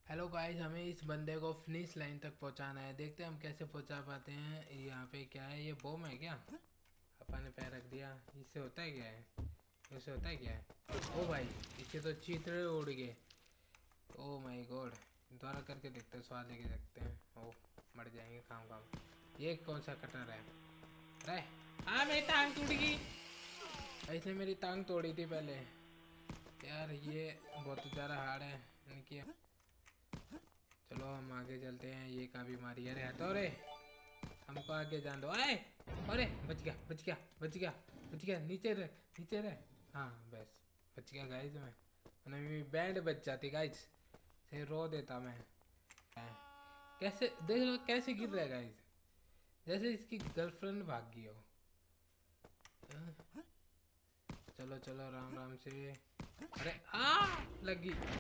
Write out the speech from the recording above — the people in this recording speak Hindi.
हेलो गाइस, हमें इस बंदे को फिनिश लाइन तक पहुंचाना है। देखते हैं हम कैसे पहुंचा पाते हैं। यहाँ पे क्या है, ये बम है क्या? अपन ने पैर रख दिया। इससे होता है क्या है? इससे होता है क्या है? ओ भाई, इससे तो चित्र उड़ गए। ओ माय गॉड, दोबारा करके देखते हैं, स्वाद लेके देखते हैं। ओ मर जाएंगे काम काम। ये कौन सा कटर है? अरे हाँ, मेरी टांग टूट गई। ऐसे मेरी टांग तोड़ी थी पहले। यार ये बहुत ज़्यादा हार्ड है इनकी। चलो हम आगे चलते हैं। ये का बीमारी है रे, हटो रे, हमको आगे जान दो। अरे अरे, बच गया बच गया बच गया बच गया। नीचे रहे, नीचे रहे। हाँ बस बच गया गाइस। मैं मेरी बैंड बच जाती गाइस, से रो देता मैं। कैसे देख लो, कैसे गिर रहा है गाइस, जैसे इसकी गर्लफ्रेंड भाग गई हो। चलो चलो, राम राम से। अरे आ लगी।